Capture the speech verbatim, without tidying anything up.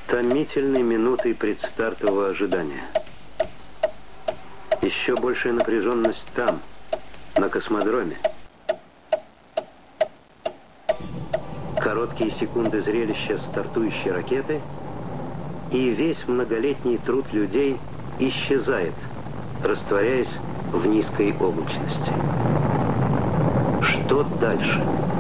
Томительной минутой предстартового ожидания. Еще большая напряженность там, на космодроме. Короткие секунды зрелища стартующей ракеты, и весь многолетний труд людей исчезает, растворяясь в низкой облачности. Что дальше?